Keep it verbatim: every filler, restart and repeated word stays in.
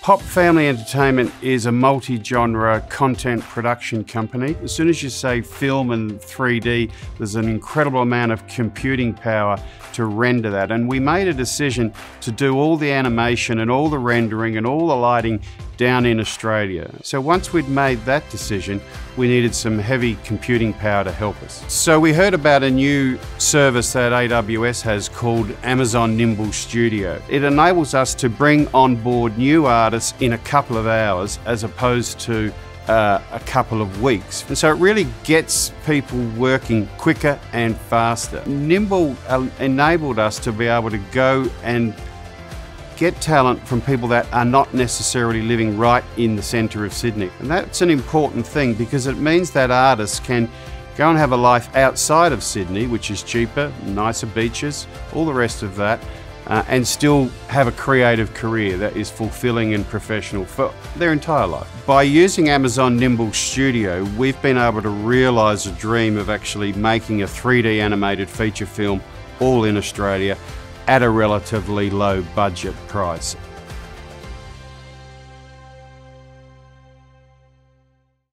Pop Family Entertainment is a multi-genre content production company. As soon as you say film and three D, there's an incredible amount of computing power to render that. And we made a decision to do all the animation and all the rendering and all the lighting down in Australia. So once we'd made that decision, we needed some heavy computing power to help us. So we heard about a new service that A W S has called Amazon Nimble Studio. It enables us to bring on board new artists in a couple of hours as opposed to uh, a couple of weeks. And so it really gets people working quicker and faster. Nimble uh, enabled us to be able to go and get talent from people that are not necessarily living right in the centre of Sydney. And that's an important thing because it means that artists can go and have a life outside of Sydney, which is cheaper, nicer beaches, all the rest of that, uh, and still have a creative career that is fulfilling and professional for their entire life. By using Amazon Nimble Studio, we've been able to realise a dream of actually making a three D animated feature film all in Australia at a relatively low budget price.